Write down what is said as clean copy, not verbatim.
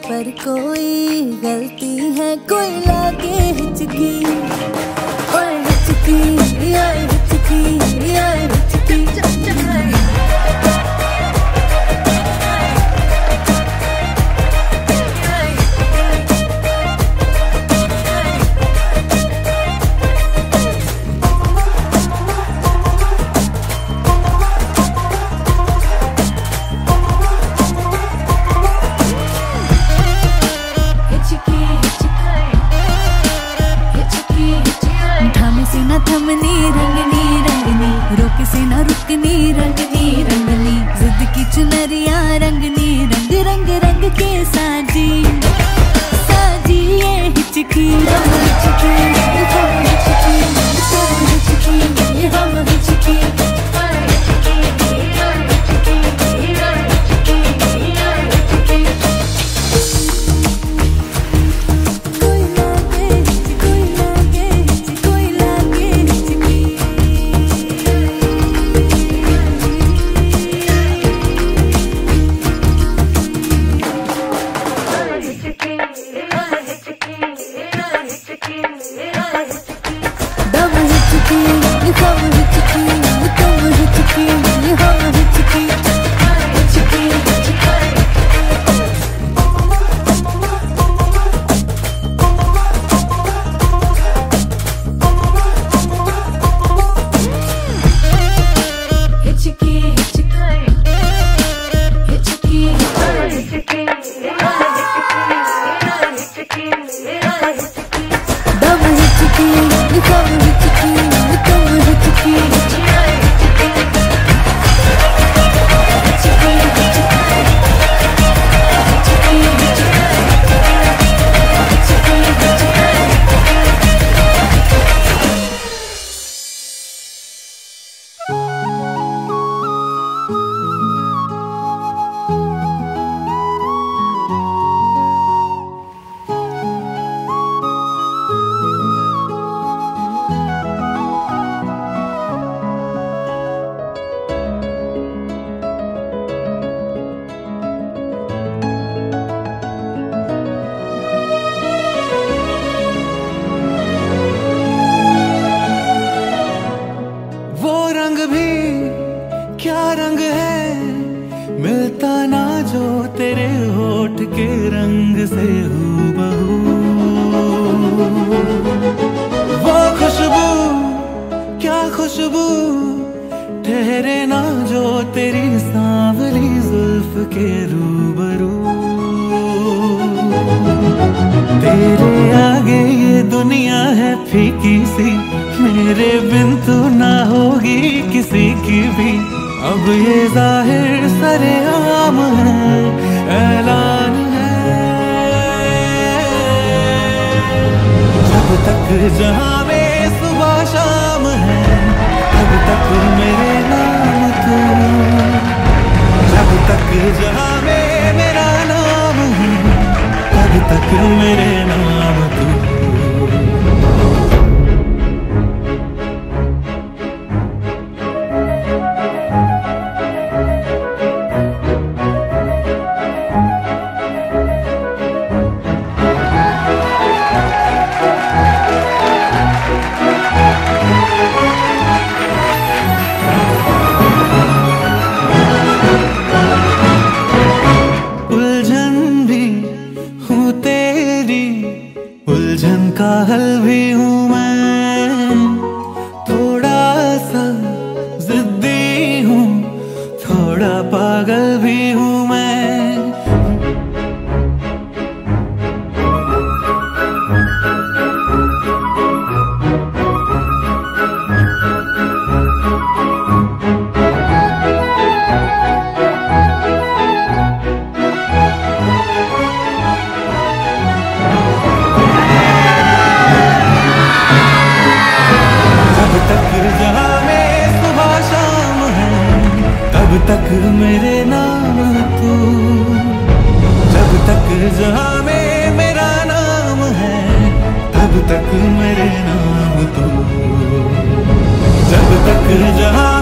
पर कोई गलती है, कोई लागे हिचकी, ओए हिचकी, ओए हिचकी, ओए हिचकी। थमनी रंगनी रंगनी, रोके से ना रुकनी, रंगनी रंगनी, जिद की चुनरिया रंगनी, रंग रंग रंग के साजी साजी ये हिचकी, हम हिचकी, हम हिचकी, हम हिचकी, हम हिचकी। ठहरे ना जो तेरी सांवली जुल्फ के रूबरू, तेरे आगे ये दुनिया है फीकी सी, मेरे बिन तू ना होगी किसी की भी। अब ये जाहिर सरेआम है, ऐलान है, जब तक जहां में सुबह शाम है, तब तक मेरे नाम तू, जब तक जहां में मेरा नाम है, तब तक मेरे नाम तू। उलझन का हल भी हूँ मैं, थोड़ा सा जिद्दी हूँ, थोड़ा पागल भी हूँ मैं। जब तक मेरे नाम तू, जब तक जहां में मेरा नाम है, तब तक मेरे नाम तू, जब तक जहां